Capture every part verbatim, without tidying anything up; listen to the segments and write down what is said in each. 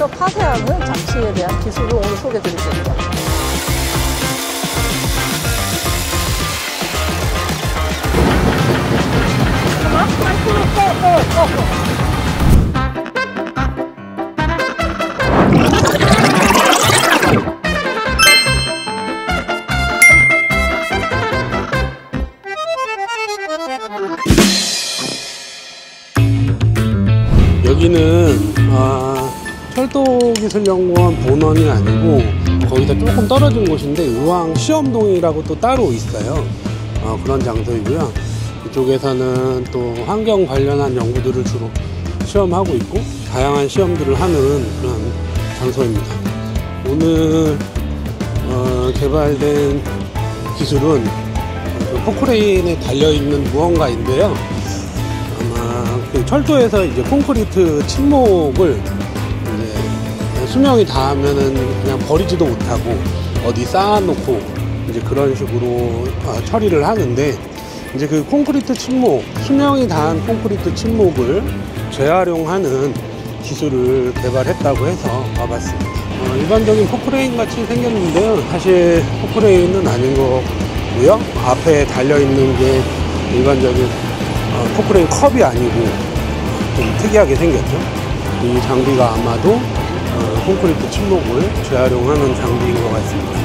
위해서 파쇄하는 장치에 대한 기술을 오늘 소개해 드릴 겁니다. 여기는 아, 철도기술연구원 본원이 아니고 거기다 조금 떨어진 곳인데 의왕시험동이라고 또 따로 있어요. 어, 그런 장소이고요. 이쪽에서는 또 환경 관련한 연구들을 주로 시험하고 있고 다양한 시험들을 하는 그런 장소입니다. 오늘 어, 개발된 기술은 포크레인에 달려있는 무언가인데요. 그 철도에서 이제 콘크리트 침목을 이제 수명이 닿으면은 그냥 버리지도 못하고 어디 쌓아놓고 이제 그런 식으로 처리를 하는데, 이제 그 콘크리트 침목, 수명이 닿은 콘크리트 침목을 재활용하는 기술을 개발했다고 해서 와봤습니다. 어, 일반적인 포크레인 같이 생겼는데요. 사실 포크레인은 아닌 거고요. 앞에 달려있는 게 일반적인 어, 포크레인 컵이 아니고 좀 특이하게 생겼죠. 이 장비가 아마도 어, 콘크리트 침목을 재활용하는 장비인 것 같습니다.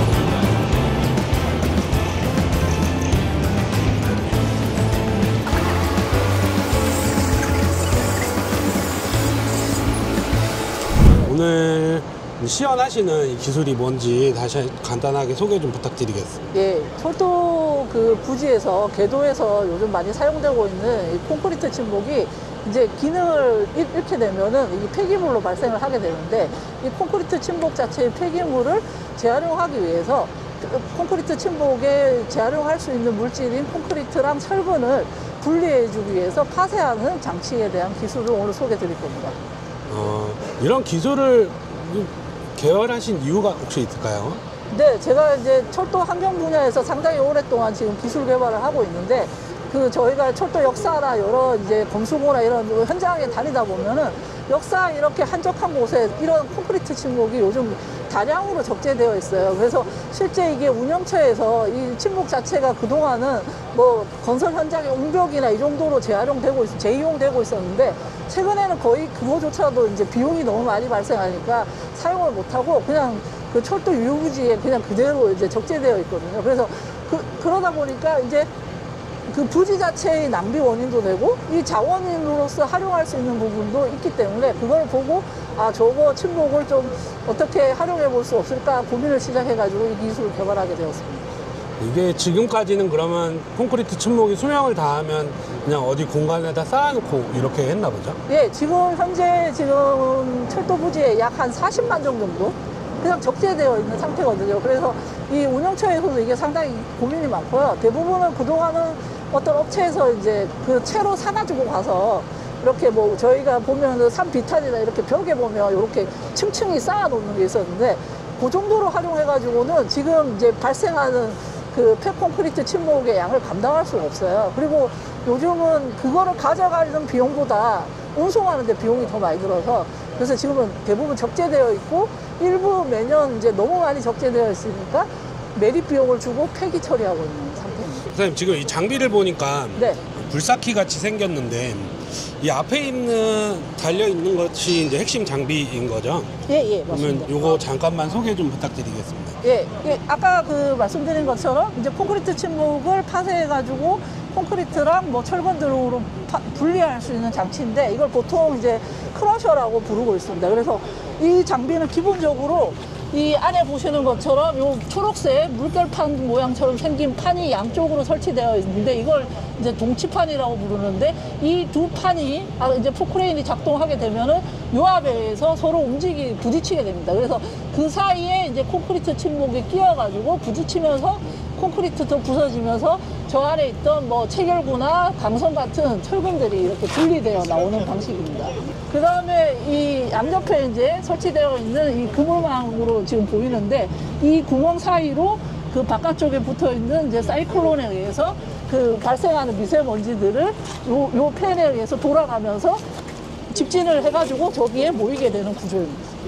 오늘 시연하시는 이 기술이 뭔지 다시 간단하게 소개 좀 부탁드리겠습니다. 예, 철도 그 부지에서 궤도에서 요즘 많이 사용되고 있는 이 콘크리트 침목이 이제 기능을 잃게 되면은 이 폐기물로 발생을 하게 되는데, 이 콘크리트 침목 자체의 폐기물을 재활용하기 위해서 콘크리트 침목에 재활용할 수 있는 물질인 콘크리트랑 철근을 분리해주기 위해서 파쇄하는 장치에 대한 기술을 오늘 소개해 드릴 겁니다. 어, 이런 기술을 개발하신 이유가 혹시 있을까요? 네, 제가 이제 철도 환경 분야에서 상당히 오랫동안 지금 기술 개발을 하고 있는데, 그 저희가 철도 역사나 여러 이제 검수고나 이런 현장에 다니다 보면은 역사 이렇게 한적한 곳에 이런 콘크리트 침목이 요즘 다량으로 적재되어 있어요. 그래서 실제 이게 운영처에서 이 침목 자체가 그동안은 뭐 건설 현장의 옹벽이나 이 정도로 재활용되고 있, 재이용되고 있었는데, 최근에는 거의 그거조차도 이제 비용이 너무 많이 발생하니까 사용을 못하고 그냥 그 철도 유후지에 그냥 그대로 이제 적재되어 있거든요. 그래서 그, 그러다 보니까 이제 그 부지 자체의 낭비 원인도 되고 이 자원으로서 활용할 수 있는 부분도 있기 때문에, 그걸 보고 아 저거 침목을 좀 어떻게 활용해 볼 수 없을까 고민을 시작해 가지고 이 기술을 개발하게 되었습니다. 이게 지금까지는 그러면 콘크리트 침목이 수명을 다하면 그냥 어디 공간에다 쌓아놓고 이렇게 했나 보죠? 예, 지금 현재 지금 철도 부지에 약 한 사십만 종 정도 그냥 적재되어 있는 상태거든요. 그래서 이 운영처에서도 이게 상당히 고민이 많고요. 대부분은 그동안은 어떤 업체에서 이제 그 채로 사가지고 가서 이렇게 뭐 저희가 보면 산 비탈이나 이렇게 벽에 보면 이렇게 층층이 쌓아 놓는 게 있었는데, 그 정도로 활용해가지고는 지금 이제 발생하는 그 폐콘크리트 침목의 양을 감당할 수가 없어요. 그리고 요즘은 그거를 가져가는 비용보다 운송하는 데 비용이 더 많이 들어서, 그래서 지금은 대부분 적재되어 있고 일부 매년 이제 너무 많이 적재되어 있으니까 매립 비용을 주고 폐기 처리하고 있는 상태입니다. 선생님, 지금 이 장비를 보니까 네. 불사키 같이 생겼는데 이 앞에 있는 달려 있는 것이 이제 핵심 장비인 거죠? 예, 예, 맞습니다. 그러면 요거 잠깐만 소개 좀 부탁드리겠습니다. 예, 예, 아까 그 말씀드린 것처럼 이제 콘크리트 침목을 파쇄해가지고 콘크리트랑 뭐 철근들로 파, 분리할 수 있는 장치인데, 이걸 보통 이제 크러셔라고 부르고 있습니다. 그래서 이 장비는 기본적으로 이 안에 보시는 것처럼 요 초록색 물결판 모양처럼 생긴 판이 양쪽으로 설치되어 있는데, 이걸 이제 동치판이라고 부르는데, 이 두 판이 아 이제 포크레인이 작동하게 되면은 요압에 의해서 서로 움직이 부딪히게 됩니다. 그래서 그 사이에 이제 콘크리트 침목이 끼어가지고 부딪히면서 콘크리트도 부서지면서 저 안에 있던 뭐 체결구나 강선 같은 철근들이 이렇게 분리되어 나오는 방식입니다. 그 다음에 이 양옆에 이제 설치되어 있는 이 그물망으로 지금 보이는데, 이 구멍 사이로 그 바깥쪽에 붙어 있는 이제 사이클론에 의해서 그 발생하는 미세먼지들을 요, 요 팬에 의해서 돌아가면서 집진을 해가지고 저기에 모이게 되는 구조입니다.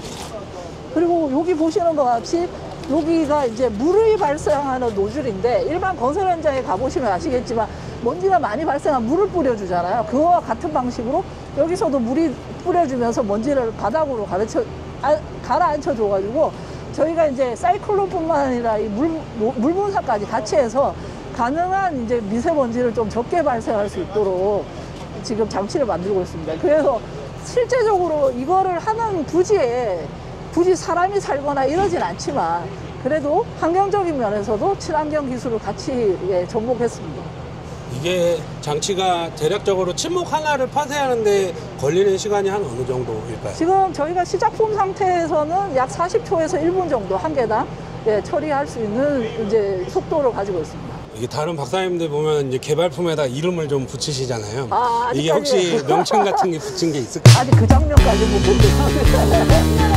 그리고 여기 보시는 것 같이 여기가 이제 물이 발생하는 노즐인데 일반 건설 현장에 가보시면 아시겠지만 먼지가 많이 발생한 물을 뿌려주잖아요. 그거와 같은 방식으로 여기서도 물이 뿌려주면서 먼지를 바닥으로 가르쳐, 아, 가라앉혀줘가지고 저희가 이제 사이클론뿐만 아니라 이 물, 물 분사까지 같이 해서 가능한 이제 미세먼지를 좀 적게 발생할 수 있도록 지금 장치를 만들고 있습니다. 그래서 실제적으로 이거를 하는 부지에 굳이 사람이 살거나 이러진 않지만 그래도 환경적인 면에서도 친환경 기술을 같이 예, 접목했습니다. 이게 장치가 대략적으로 침묵 하나를 파쇄하는데 걸리는 시간이 한 어느 정도일까요? 지금 저희가 시작품 상태에서는 약 사십 초에서 일 분 정도 한 개당 예, 처리할 수 있는 이제 속도를 가지고 있습니다. 이게 다른 박사님들 보면 이제 개발품에다 이름을 좀 붙이시잖아요. 아, 이게 혹시 아직까지. 명칭 같은 게 붙인 게 있을까요? 아직 그 장면까지 못 봤는데.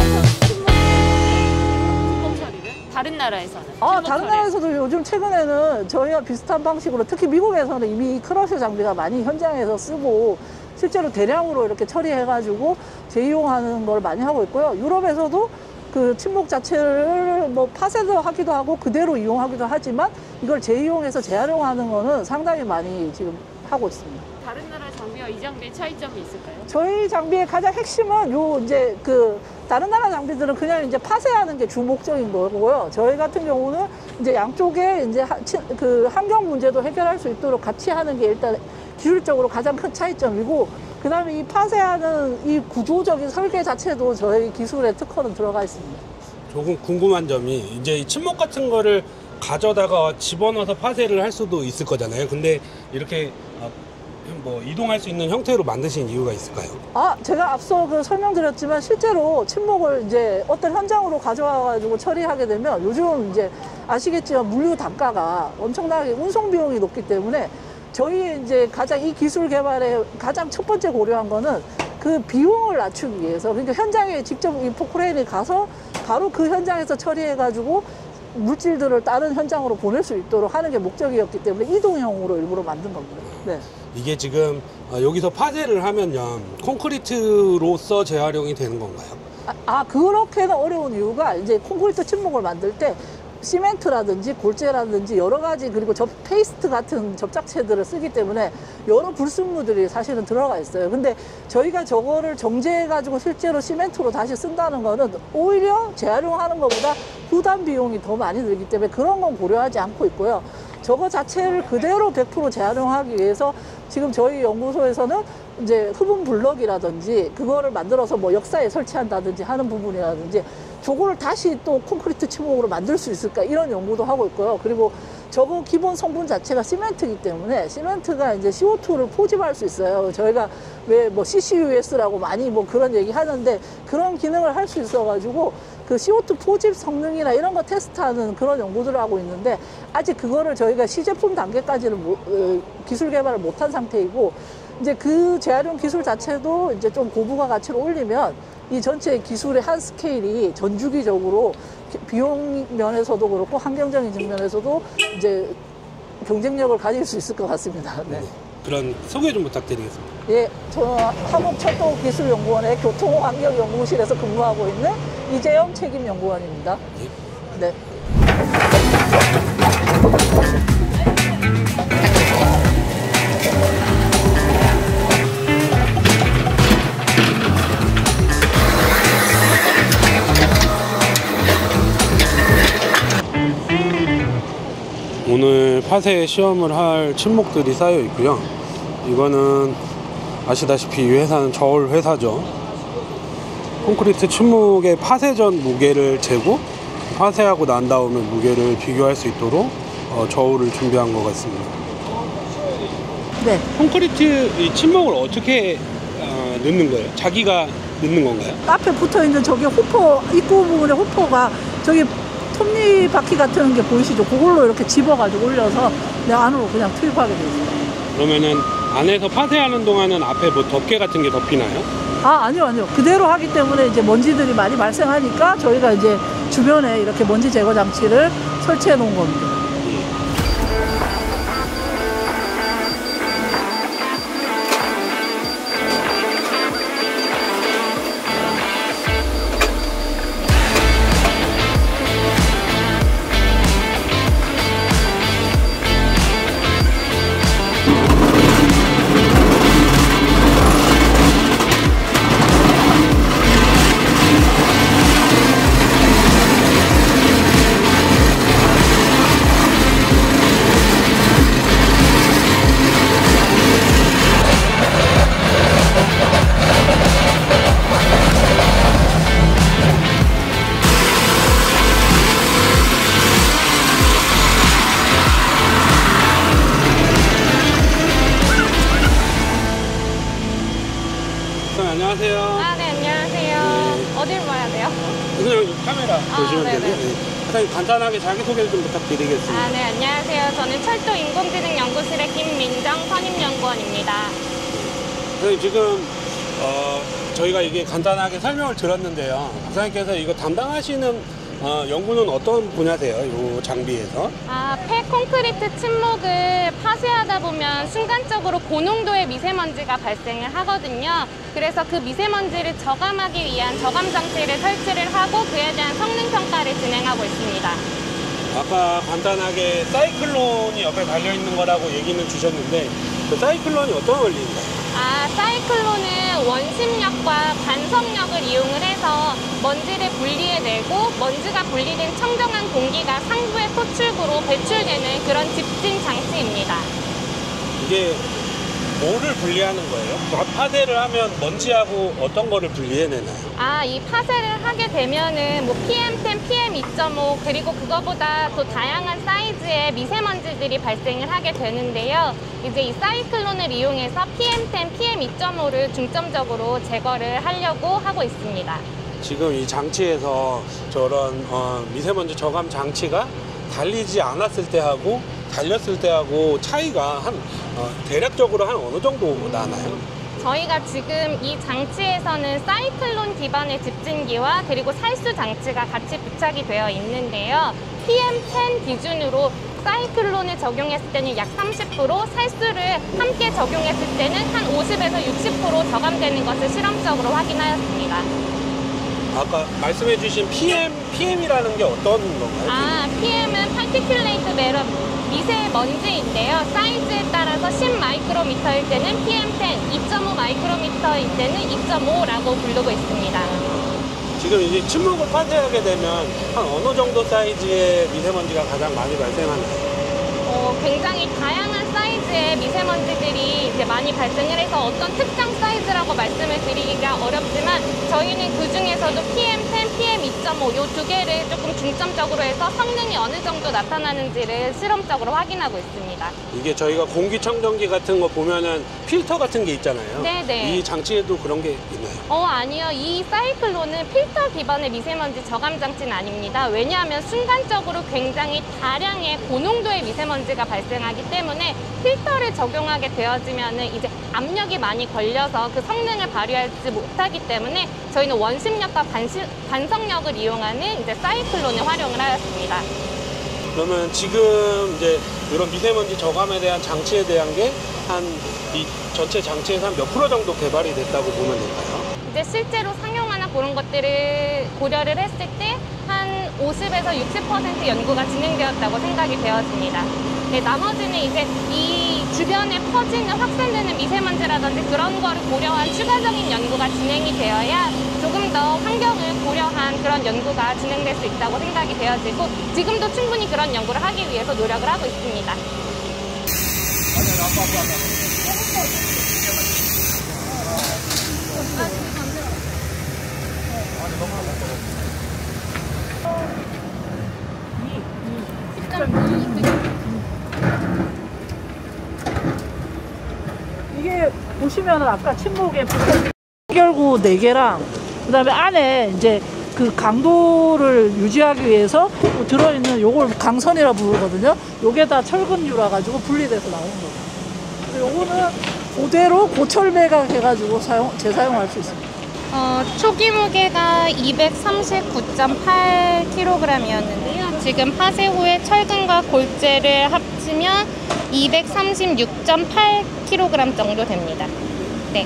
다른 나라에서는? 아, 다른 나라에서도 요즘 최근에는 저희와 비슷한 방식으로 특히 미국에서는 이미 크러셔 장비가 많이 현장에서 쓰고 실제로 대량으로 이렇게 처리해가지고 재이용하는 걸 많이 하고 있고요. 유럽에서도 그 침묵 자체를 뭐 파쇄도 하기도 하고 그대로 이용하기도 하지만 이걸 재이용해서 재활용하는 거는 상당히 많이 지금 하고 있습니다. 다른 나라 장비와 이 장비의 차이점이 있을까요? 저희 장비의 가장 핵심은 요 이제 그 다른 나라 장비들은 그냥 이제 파쇄하는 게 주 목적인 거고요. 저희 같은 경우는 이제 양쪽에 이제 하, 치, 그 환경 문제도 해결할 수 있도록 같이 하는 게 일단 기술적으로 가장 큰 차이점이고 그 다음에 이 파쇄하는 이 구조적인 설계 자체도 저희 기술의 특허는 들어가 있습니다. 조금 궁금한 점이 이제 이 침묵 같은 거를 가져다가 집어넣어서 파쇄를 할 수도 있을 거잖아요. 근데 이렇게 뭐 이동할 수 있는 형태로 만드신 이유가 있을까요? 아, 제가 앞서 그 설명드렸지만 실제로 침묵을 이제 어떤 현장으로 가져와가지고 처리하게 되면 요즘 이제 아시겠지만 물류 단가가 엄청나게 운송 비용이 높기 때문에 저희 이제 가장 이 기술 개발의 가장 첫 번째 고려한 거는 그 비용을 낮추기 위해서 그러니까 현장에 직접 이 포크레인이 가서 바로 그 현장에서 처리해가지고 물질들을 다른 현장으로 보낼 수 있도록 하는 게 목적이었기 때문에 이동형으로 일부러 만든 겁니다. 네. 이게 지금 여기서 파쇄를 하면요 콘크리트로서 재활용이 되는 건가요? 아, 아 그렇게는 어려운 이유가 이제 콘크리트 침묵을 만들 때 시멘트라든지 골재라든지 여러 가지 그리고 접 페이스트 같은 접착체들을 쓰기 때문에 여러 불순물들이 사실은 들어가 있어요. 근데 저희가 저거를 정제해 가지고 실제로 시멘트로 다시 쓴다는 거는 오히려 재활용하는 것보다 부담 비용이 더 많이 들기 때문에 그런 건 고려하지 않고 있고요. 저거 자체를 그대로 백 퍼센트 재활용하기 위해서 지금 저희 연구소에서는 이제 흡음 블럭이라든지 그거를 만들어서 뭐 역사에 설치한다든지 하는 부분이라든지 저거를 다시 또 콘크리트 침묵으로 만들 수 있을까 이런 연구도 하고 있고요. 그리고 저거 기본 성분 자체가 시멘트이기 때문에 시멘트가 이제 씨오투를 포집할 수 있어요. 저희가 왜 뭐 씨씨유에스라고 많이 뭐 그런 얘기 하는데 그런 기능을 할 수 있어가지고 그 씨오투 포집 성능이나 이런 거 테스트하는 그런 연구들을 하고 있는데 아직 그거를 저희가 시제품 단계까지는 못, 어, 기술 개발을 못한 상태이고 이제 그 재활용 기술 자체도 이제 좀 고부가 가치를 올리면 이 전체 기술의 한 스케일이 전주기적으로 비용 면에서도 그렇고 환경적인 측면에서도 이제 경쟁력을 가질 수 있을 것 같습니다. 네. 그런 소개 좀 부탁드리겠습니다. 예, 저 한국철도기술연구원의 교통환경연구실에서 근무하고 있는 이재영 책임연구원입니다. 예. 네. 오늘 파쇄 시험을 할 침묵들이 쌓여 있고요. 이거는 아시다시피 이 회사는 저울 회사죠. 콘크리트 침묵의 파쇄 전 무게를 재고 파쇄하고 난 다음에 무게를 비교할 수 있도록 어, 저울을 준비한 것 같습니다. 네. 콘크리트 이 침묵을 어떻게 어, 넣는 거예요? 자기가 넣는 건가요? 앞에 붙어 있는 저기 호퍼, 입구 부분에 호퍼가 저기 톱니바퀴 같은 게 보이시죠? 그걸로 이렇게 집어가지고 올려서 내 안으로 그냥 투입하게 되어 있어요. 그러면은 안에서 파쇄하는 동안은 앞에 뭐 덮개 같은 게 덮이나요? 아, 아니요, 아니요. 그대로 하기 때문에 이제 먼지들이 많이 발생하니까 저희가 이제 주변에 이렇게 먼지 제거 장치를 설치해 놓은 겁니다. 보시면 네네. 되고요. 네. 사장님 간단하게 자기소개를 좀 부탁드리겠습니다. 아, 네, 안녕하세요. 저는 철도 인공지능 연구실의 김민정 선임연구원입니다. 선생님 지금 어, 저희가 이게 간단하게 설명을 들었는데요. 박사님께서 이거 담당하시는 어, 연구는 어떤 분야세요? 이 장비에서? 아, 폐콘크리트 침목을 파쇄하다 보면 순간적으로 고농도의 미세먼지가 발생을 하거든요. 그래서 그 미세먼지를 저감하기 위한 저감 장치를 설치를 하고 그에 대한 성능 평가를 진행하고 있습니다. 아까 간단하게 사이클론이 옆에 달려있는 거라고 얘기는 주셨는데 그 사이클론이 어떤 원리인가요? 아, 사이클론은 원심력과 간섭력을 이용을 해서 먼지를 분리해내고 먼지가 분리된 청정한 공기가 상부의 토출구로 배출되는 그런 집진 장치입니다. 이게 뭐를 분리하는 거예요? 파쇄를 하면 먼지하고 어떤 거를 분리해내나요? 아, 이 파쇄를 하게 되면은 뭐 피엠 텐, 피엠 이 점 오 그리고 그거보다 더 다양한 사이즈의 미세먼지들이 발생을 하게 되는데요. 이제 이 사이클론을 이용해서 피엠 텐, 피엠 이 점 오를 중점적으로 제거를 하려고 하고 있습니다. 지금 이 장치에서 저런 어, 미세먼지 저감 장치가 달리지 않았을 때하고 달렸을 때하고 차이가 한 어, 대략적으로 한 어느 정도 나나요? 저희가 지금 이 장치에서는 사이클론 기반의 집진기와 그리고 살수 장치가 같이 부착이 되어 있는데요. 피엠 텐 기준으로 사이클론을 적용했을 때는 약 삼십 퍼센트, 살수를 함께 적용했을 때는 한 오십에서 육십 퍼센트 저감되는 것을 실험적으로 확인하였습니다. 아까 말씀해주신 피엠, 피엠이라는 게 어떤 건가요? 아, 피엠은 Particulate Matter 미세먼지인데요. 사이즈에 따라서 십 마이크로미터일 때는 피엠 텐, 이 점 오 마이크로미터일 때는 이 점 오라고 부르고 있습니다. 지금 이제 침묵을 파쇄하게 되면 한 어느 정도 사이즈의 미세먼지가 가장 많이 발생하나요? 어, 굉장히 다양한 사이즈의 미세먼지들이 이제 많이 발생을 해서 어떤 특정 사이즈라고 말씀을 드리기가 어렵지만 저희는 그 중에서도 피엠 텐, 피엠 이 점 오 이 두 개를 조금 중점적으로 해서 성능이 어느 정도 나타나는지를 실험적으로 확인하고 있습니다. 이게 저희가 공기청정기 같은 거 보면은 필터 같은 게 있잖아요. 네네. 이 장치에도 그런 게 있나요? 어, 아니요. 이 사이클론은 필터 기반의 미세먼지 저감 장치는 아닙니다. 왜냐하면 순간적으로 굉장히 다량의 고농도의 미세먼지가 발생하기 때문에 필터를 적용하게 되어지면은 이제 압력이 많이 걸려서 그 성능을 발휘하지 못하기 때문에 저희는 원심력과 반시, 반성력을 이용하는 이제 사이클론을 활용을 하였습니다. 그러면 지금 이제 이런 미세먼지 저감에 대한 장치에 대한 게 한 이 전체 장치에서 한 몇 프로 정도 개발이 됐다고 보면 될까요? 이제 실제로 상용화나 그런 것들을 고려를 했을 때 한 오십에서 육십 퍼센트 연구가 진행되었다고 생각이 되어집니다. 네, 나머지는 이제 이 주변에 퍼지는 확산되는 미세먼지라든지 그런 거를 고려한 추가적인 연구가 진행이 되어야 조금 더 환경을 고려한 그런 연구가 진행될 수 있다고 생각이 되어지고 지금도 충분히 그런 연구를 하기 위해서 노력을 하고 있습니다. 이게 보시면은 아까 침묵에 결구 네 개랑 그다음에 안에 이제 그 강도를 유지하기 위해서 들어있는 요걸 강선이라 부르거든요. 요게 다 철근유라 가지고 분리돼서 나오는 거예요. 요거는 그대로 고철매각 해가지고 사용 재사용할 수 있습니다. 어, 초기 무게가 이백삼십구 점 팔 킬로그램이었는데요. 지금 파쇄 후에 철근과 골재를 합치면 이백삼십육 점 팔 킬로그램 정도 됩니다. 네.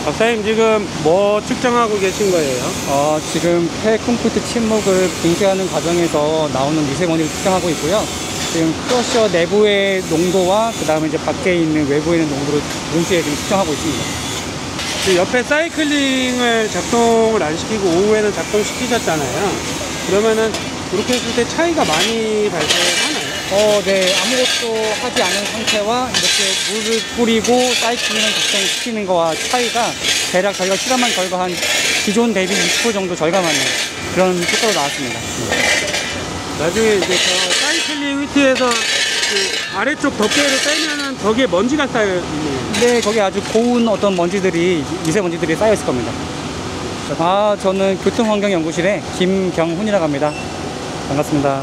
박사님 지금 뭐 측정하고 계신 거예요? 어, 지금 폐콘크리트 침묵을 빙쇄하는 과정에서 나오는 미세먼지를 측정하고 있고요. 지금 크러셔 내부의 농도와 그 다음에 이제 밖에 있는 외부에 있는 농도를 동시에 지금 측정하고 있습니다. 그 옆에 사이클링을 작동을 안 시키고 오후에는 작동시키셨잖아요. 그러면은 그렇게 했을 때 차이가 많이 발생하나요? 어, 네. 아무것도 하지 않은 상태와 이렇게 물을 뿌리고 사이클링을 작동시키는 거와 차이가 대략 저희가 실험한 결과 한 기존 대비 이십 퍼센트 정도 절감하는 그런 효과로 나왔습니다. 나중에 이제 저 사이클링 휘트에서 그 아래쪽 덮개를 빼면은 거기에 먼지가 쌓여 있네요. 네, 거기에 아주 고운 어떤 먼지들이, 미세먼지들이 쌓여 있을 겁니다. 아, 저는 교통환경연구실의 김경훈이라고 합니다. 반갑습니다.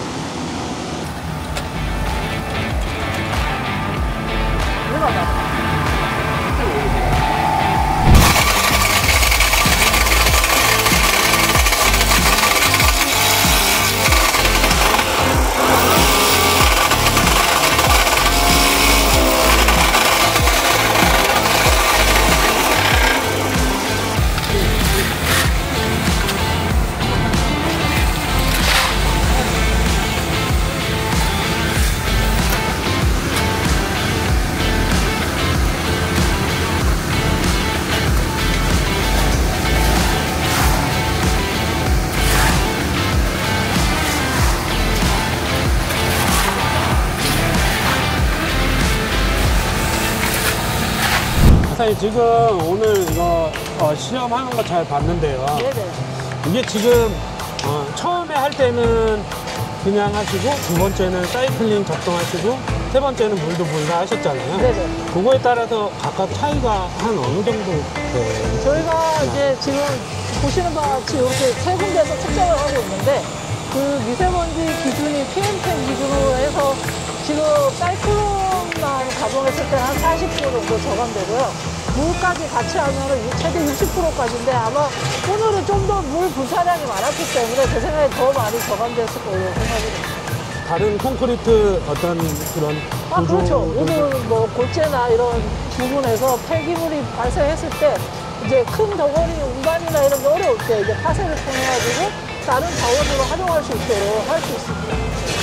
박사님 지금 오늘 이거 어, 실험하는 거 잘 봤는데요. 네네. 이게 지금 어, 처음에 할 때는 그냥 하시고 두 번째는 사이클링 작동하시고 세 번째는 물도 분사하셨잖아요. 네네. 그거에 따라서 각각 차이가 한 어느 정도 돼요? 저희가 이제 지금 보시는 바와 같이 이렇게 세 군데에서 측정을 하고 있는데 그 미세먼지 기준이 피엠 텐 기준으로 해서 지금 사이클론만 가동했을 때는 한 사십 퍼센트 정도 저감되고요. 물까지 같이 하면은 최대 육십 퍼센트까지인데 아마 오늘은 좀 더 물 분사량이 많았기 때문에 제 생각에 더 많이 저감됐을 거예요 생각이 듭니다. 다른 콘크리트 어떤 그런 아, 구조 그렇죠. 오늘 뭐 골재나 이런 부분에서 폐기물이 발생했을 때 이제 큰 덩어리 운반이나 이런 게 어려울 때 이제 파쇄를 통해가지고 다른 자원으로 활용할 수 있도록 할 수 있습니다.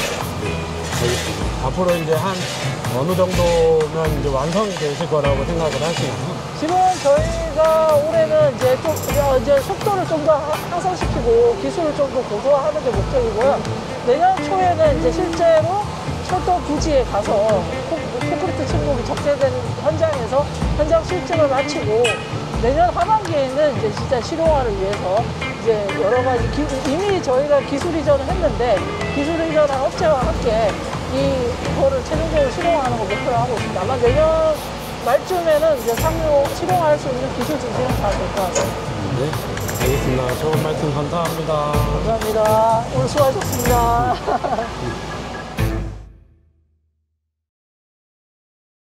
알겠습니다. 앞으로 이제 한 어느 정도면 이제 완성이 되실 거라고 생각을 하시나요? 지금 저희가 올해는 이제 좀 어, 이제 속도를 좀 더 향상시키고 기술을 좀 더 고도화하는 게 목적이고요. 내년 초에는 이제 실제로 철도 부지에 가서 콘크리트 침묵이 적재된 현장에서 현장 실증을 마치고 내년 하반기에는 이제 진짜 실용화를 위해서 이제 여러 가지 기, 이미 저희가 기술 이전을 했는데 기술 이전한 업체와 함께 이거를 최종적으로 실용화하는 걸 목표로 하고 있습니다. 아마 내년 말쯤에는 이제 상용 실용화할 수 있는 기술 진행은 다 될 것 같아요. 네, 알겠습니다. 좋은 말씀 감사합니다. 감사합니다. 오늘 수고하셨습니다.